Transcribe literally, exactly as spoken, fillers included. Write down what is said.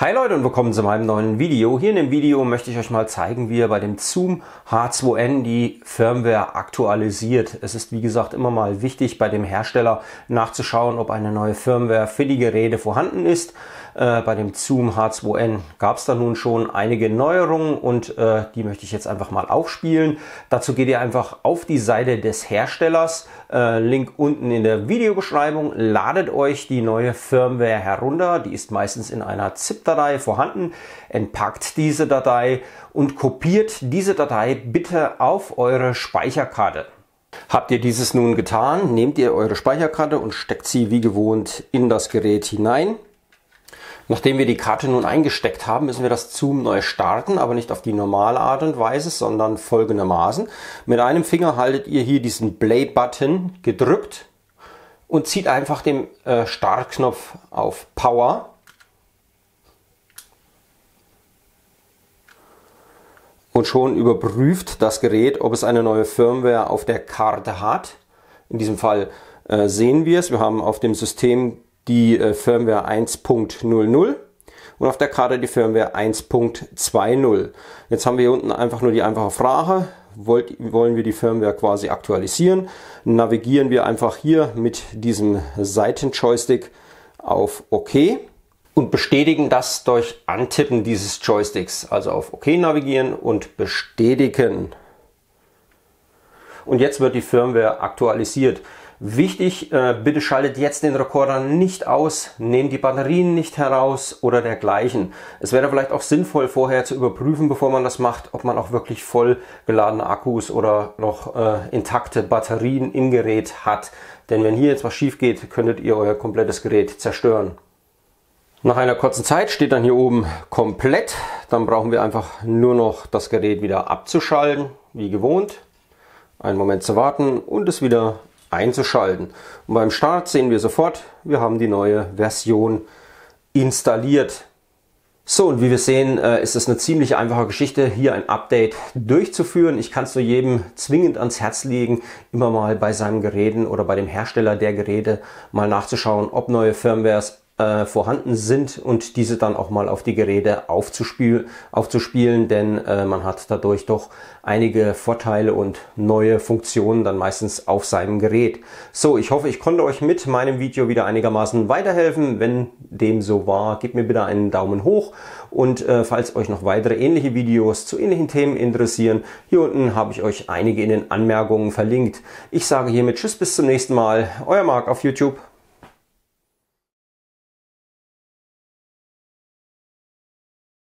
Hi Leute und willkommen zu meinem neuen Video. Hier in dem Video möchte ich euch mal zeigen, wie ihr bei dem Zoom H zwei N die Firmware aktualisiert. Es ist wie gesagt immer mal wichtig bei dem Hersteller nachzuschauen, ob eine neue Firmware für die Geräte vorhanden ist. Äh, bei dem Zoom H zwei N gab es da nun schon einige Neuerungen und äh, die möchte ich jetzt einfach mal aufspielen. Dazu geht ihr einfach auf die Seite des Herstellers, äh, Link unten in der Videobeschreibung, ladet euch die neue Firmware herunter. Die ist meistens in einer ZIP-Datei vorhanden, entpackt diese Datei und kopiert diese Datei bitte auf eure Speicherkarte. Habt ihr dieses nun getan, nehmt ihr eure Speicherkarte und steckt sie wie gewohnt in das Gerät hinein. Nachdem wir die Karte nun eingesteckt haben, müssen wir das Zoom neu starten, aber nicht auf die normale Art und Weise, sondern folgendermaßen. Mit einem Finger haltet ihr hier diesen Play-Button gedrückt und zieht einfach den äh, Startknopf auf Power. Und schon überprüft das Gerät, ob es eine neue Firmware auf der Karte hat. In diesem Fall äh, sehen wir es. Wir haben auf dem System die äh, Firmware eins Punkt null null und auf der Karte die Firmware eins Punkt zwei null. Jetzt haben wir hier unten einfach nur die einfache Frage, wollt, wollen wir die Firmware quasi aktualisieren? Navigieren wir einfach hier mit diesem Seitenjoystick auf OK und bestätigen das durch Antippen dieses Joysticks. Also auf OK navigieren und bestätigen. Und jetzt wird die Firmware aktualisiert. Wichtig, äh, bitte schaltet jetzt den Rekorder nicht aus, nehmt die Batterien nicht heraus oder dergleichen. Es wäre vielleicht auch sinnvoll vorher zu überprüfen, bevor man das macht, ob man auch wirklich voll geladene Akkus oder noch äh, intakte Batterien im Gerät hat. Denn wenn hier jetzt was schief geht, könntet ihr euer komplettes Gerät zerstören. Nach einer kurzen Zeit steht dann hier oben komplett. Dann brauchen wir einfach nur noch das Gerät wieder abzuschalten, wie gewohnt. Einen Moment zu warten und es wieder einzuschalten. Und beim Start sehen wir sofort, wir haben die neue Version installiert. So, und wie wir sehen, ist es eine ziemlich einfache Geschichte, hier ein Update durchzuführen. Ich kann es nur jedem zwingend ans Herz legen, immer mal bei seinen Geräten oder bei dem Hersteller der Geräte mal nachzuschauen, ob neue Firmwares äh, vorhanden sind und diese dann auch mal auf die Geräte aufzuspielen, aufzuspielen, denn äh, man hat dadurch doch einige Vorteile und neue Funktionen dann meistens auf seinem Gerät. So, ich hoffe, ich konnte euch mit meinem Video wieder einigermaßen weiterhelfen. Wenn dem so war, gebt mir bitte einen Daumen hoch und äh, falls euch noch weitere ähnliche Videos zu ähnlichen Themen interessieren, hier unten habe ich euch einige in den Anmerkungen verlinkt. Ich sage hiermit Tschüss, bis zum nächsten Mal. Euer Marc auf YouTube.